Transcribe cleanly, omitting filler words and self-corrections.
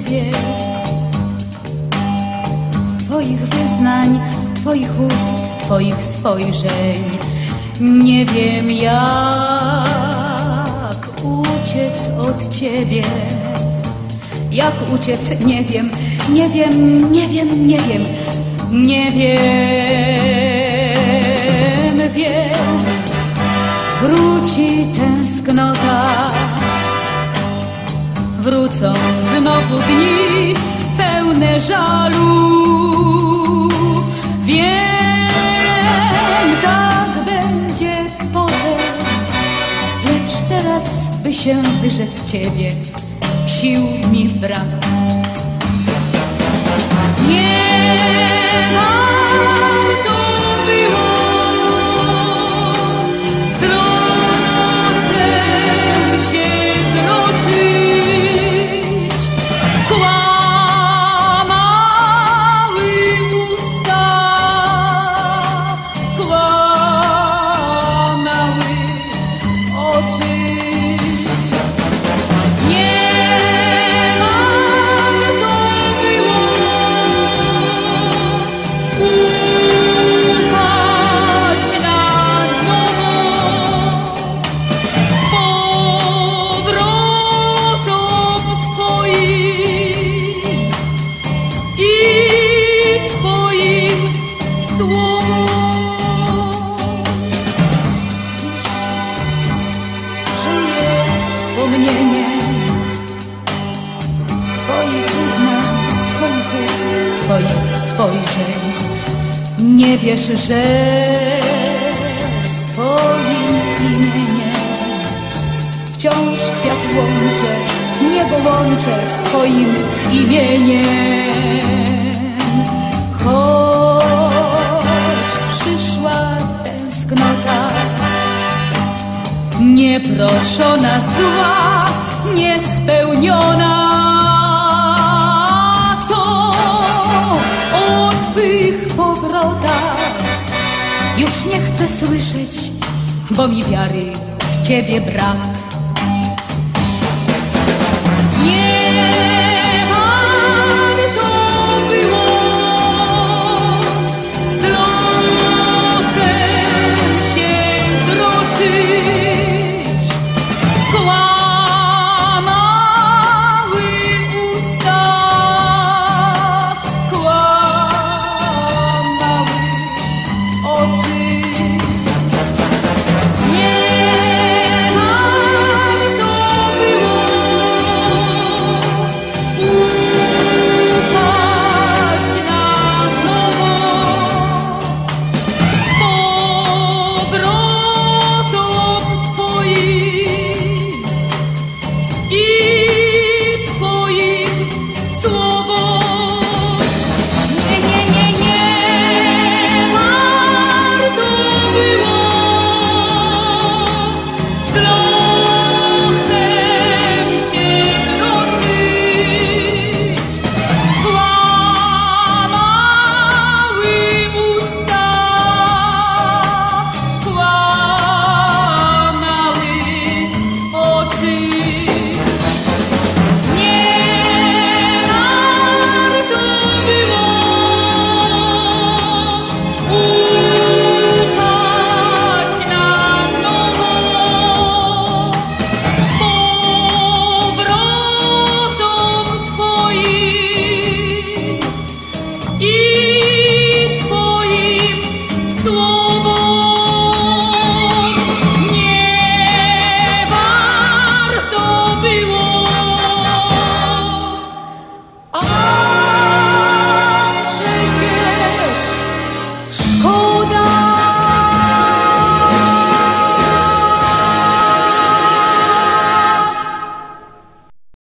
Ciebie, Twoich wyznań, Twoich ust, Twoich spojrzeń. Nie wiem jak uciec od Ciebie. Jak uciec, nie wiem, nie wiem, nie wiem, nie wiem, nie wiem, wiem. Wróci tęsknota, wrócą znowu dni pełne żalu. Wiem, tak będzie potem, lecz teraz, by się wyrzec Ciebie, sił mi brak. Nie warto było z losem się droczyć. Kłamały usta, kłamały oczy. Twoich wyznań, Twoich ust, Twoich spojrzeń. Nie wiesz, że z Twoim imieniem wciąż kwiat łączę, niebo łączę z Twoim imieniem. Choć przyszła tęsknota, nieproszona, zła, niespełniona, to o Twych powrotach już nie chcę słyszeć, bo mi wiary w Ciebie brak. Nie warto było z losem się droczyć.